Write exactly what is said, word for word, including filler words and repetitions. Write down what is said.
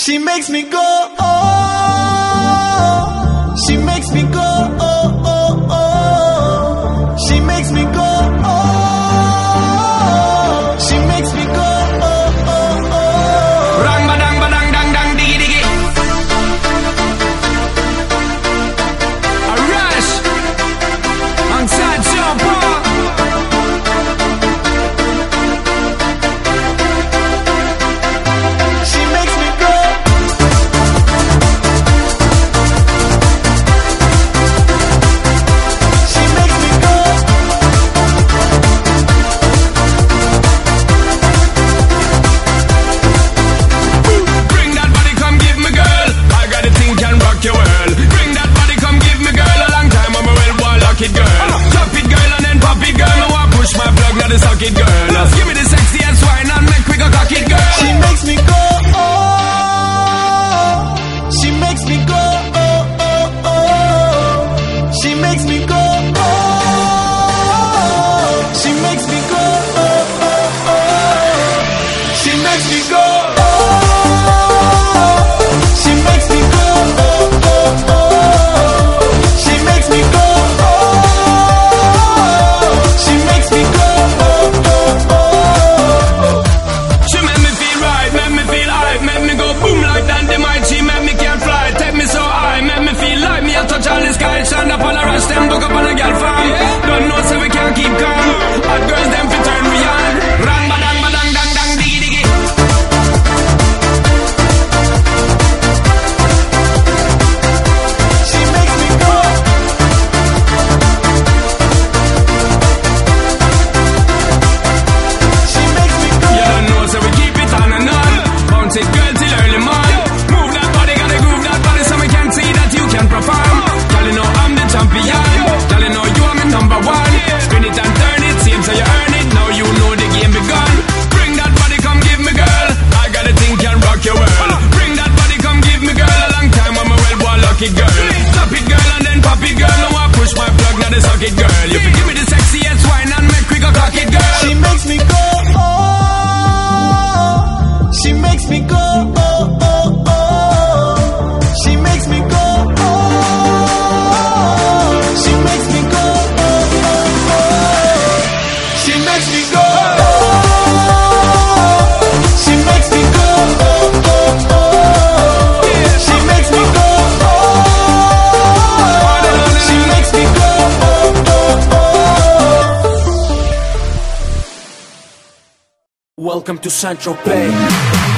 She makes me go, oh. She makes me go, oh, oh, oh. She makes me go, oh. She makes me go, oh, oh, oh. Rang badang badang dang dang diggy diggy. A rush on Sideshow Park. Suck it, girl. Just give me the sexy ass wine and make we go cock it, girl. She makes me go, oh. She makes me go, oh, oh, oh. She makes me go, oh. She makes me go, oh, oh, oh. She makes me go, oh. She makes me go, oh, oh, oh. She makes me go, oh. She makes me go. Stand up on a rush, them book up on a girl farm. Don't know so we can't keep calm. Hot girls them fi turn me on. Rang badang badang dang dang diggy diggy. She makes me go. She makes me go. You don't know so we keep it on and on. Bounce it girl till early morning. Move that body, gotta groove that body so we can see that you can perform. Girl, you know I'm the champion. Girl, you know you are my number one. Spin it and turn it, seems so you earn it. Now you know the game begun. Bring that body, come give me, girl. I got a thing can rock your world. Bring that body, come give me, girl. A long time I'm a well boy, lucky girl. Stop it, girl, and then pop it, girl. Now I push my plug, now they suck it, girl. You can give me the sexiest wine and make we go cock it, girl. She makes me go, oh. She makes me go, oh, oh, oh. She makes me go, oh. She makes me go, oh, oh, oh. She makes me go, oh. She makes me go, oh, oh, oh. She makes me go, oh. She makes me go, oh, oh, oh. Welcome to Saint-Tropez.